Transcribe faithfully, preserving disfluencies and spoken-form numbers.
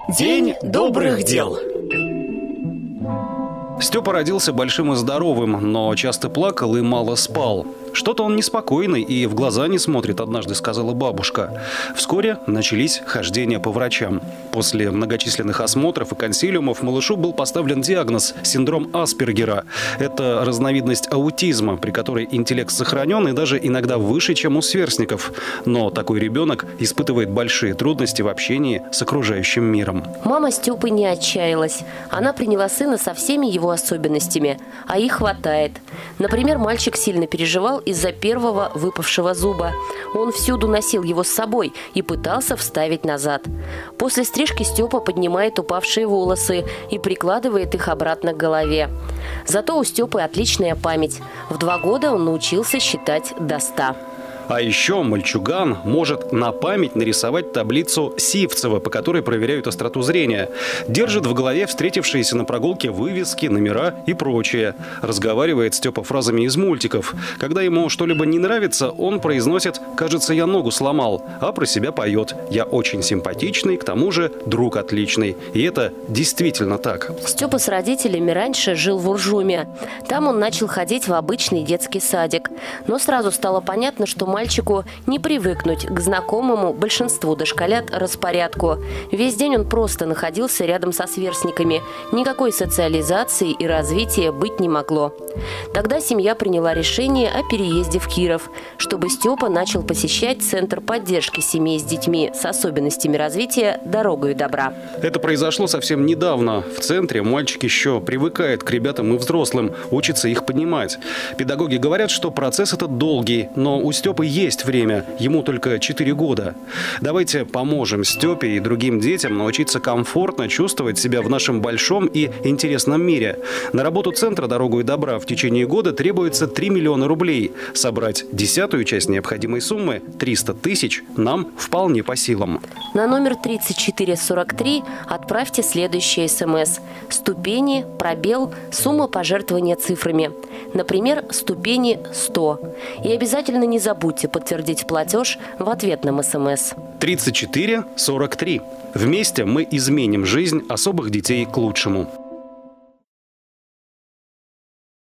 День добрых дел. Степа родился большим и здоровым, но часто плакал и мало спал. Что-то он неспокойный и в глаза не смотрит, однажды сказала бабушка. Вскоре начались хождения по врачам. После многочисленных осмотров и консилиумов малышу был поставлен диагноз – синдром Аспергера. Это разновидность аутизма, при которой интеллект сохранен и даже иногда выше, чем у сверстников. Но такой ребенок испытывает большие трудности в общении с окружающим миром. Мама Степы не отчаялась. Она приняла сына со всеми его особенностями, а их хватает. Например, мальчик сильно переживал из-за первого выпавшего зуба. Он всюду носил его с собой и пытался вставить назад. После стрижки Степа поднимает упавшие волосы и прикладывает их обратно к голове. Зато у Степы отличная память. В два года он научился считать до ста. А еще мальчуган может на память нарисовать таблицу Сивцева, по которой проверяют остроту зрения. Держит в голове встретившиеся на прогулке вывески, номера и прочее. Разговаривает Степа фразами из мультиков. Когда ему что-либо не нравится, он произносит «кажется, я ногу сломал», а про себя поет «я очень симпатичный, к тому же друг отличный». И это действительно так. Степа с родителями раньше жил в Уржуме. Там он начал ходить в обычный детский садик. Но сразу стало понятно, что мальчику не привыкнуть к знакомому большинству дошколят распорядку. Весь день он просто находился рядом со сверстниками. Никакой социализации и развития быть не могло. Тогда семья приняла решение о переезде в Киров, чтобы Степа начал посещать Центр поддержки семей с детьми с особенностями развития «Дорогою добра». Это произошло совсем недавно. В центре мальчик еще привыкает к ребятам и взрослым, учится их понимать. Педагоги говорят, что процесс этот долгий, но у Степы есть время, ему только четыре года. Давайте поможем Степе и другим детям научиться комфортно чувствовать себя в нашем большом и интересном мире. На работу Центра «Дорогою добра» в течение года требуется три миллиона рублей. Собрать десятую часть необходимой суммы, триста тысяч, нам вполне по силам. На номер тридцать четыре сорок три отправьте следующее смс. Ступени, пробел, сумма пожертвования цифрами. Например, ступени сто. И обязательно не забудьте подтвердить платеж в ответном смс. тридцать четыре сорок три. Вместе мы изменим жизнь особых детей к лучшему.